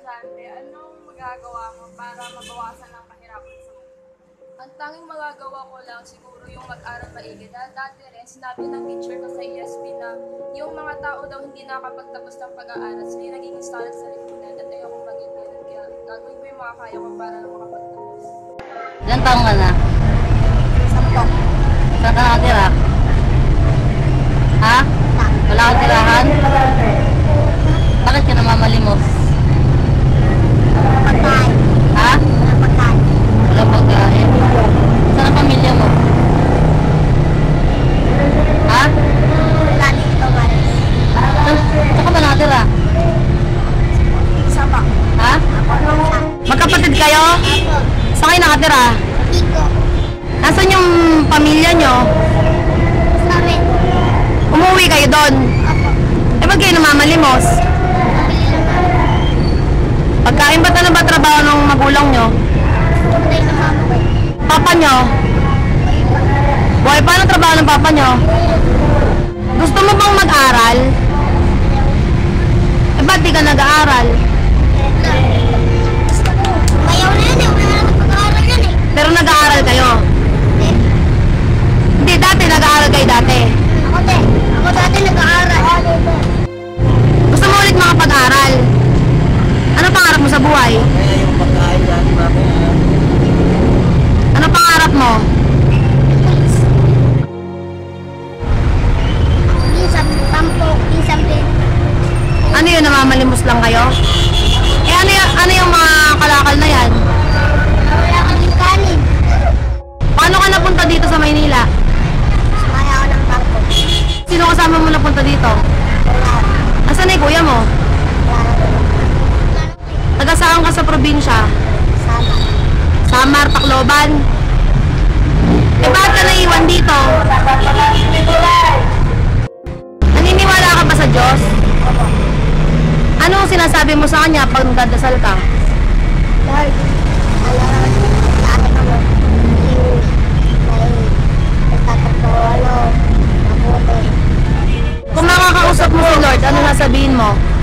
estudyante, anong magagawa ko para mabawasan ang kahirapan sa mundo? Ang tanging magagawa ko lang siguro yung mag-aral maigi. Dahil dati rin, sinabi ng teacher ko sa ESP na yung mga tao daw hindi nakakapagtapos ng pag-aaral, sila yung naging student sa lipunan at ayokong maging ganun. Kaya gagawin ko yung mga kaya ko para makapagtapos. Ilang taong ka na? 10. Saan ka nakatira? Ha? Wala kang tirahan? Bakit ka namamalimos? Pagkain. Ha? Pagkain. Walang pagkain. Saan ang pamilya mo? Ha? Wala dito, Maris. Saan ka ba nakatira? Sabak. Ha? Magkapatid kayo? Saan kayo nakatira? Iko. Nasaan yung pamilya nyo? Sa amin. Umuwi kayo doon? Apo. Eh, ba't kayo namamalimos? Pabili lang namin. Pagkain ba na ba trabaho ng magulang nyo? Puntay na mama ko. Papa nyo? Boy, paano trabaho ng papa nyo? Gusto mo bang mag-aral? Eh, ba't di ka nag-aaral? Ayaw na yan eh. Wala na pag-aaral yan eh. Pero nag-aaral kayo? Hindi, dati nag-aaral kayo dati. Ako din. Ako dati nag-aaral. Gusto mo ulit makapag-aral? Ano pangarap mo sa buhay? Kaya yung pagkain natin mamaya. Ano pangarap mo? Minsan tampo, minsan din. Ano yun, namamalimos lang kayo? Eh, ano yung mga kalakal na yan? Wala kaming kanin. Paano ka napunta dito sa Maynila? Sumaya ako ng barko. Sino kasama mo napunta dito? Wala. Asan na yung kuya mo? Taga saan ka sa probinsya? Sama. Samar, Tacloban? Eh, bakit ka naiwan dito? Naniniwala ka ba sa Diyos? Ano ang sinasabi mo sa kanya pag nagdadasal ka? Lord, alam, lahat ako. May nagtatakbo, mabuti. Kung makakausap mo si Lord, ano sasabihin mo?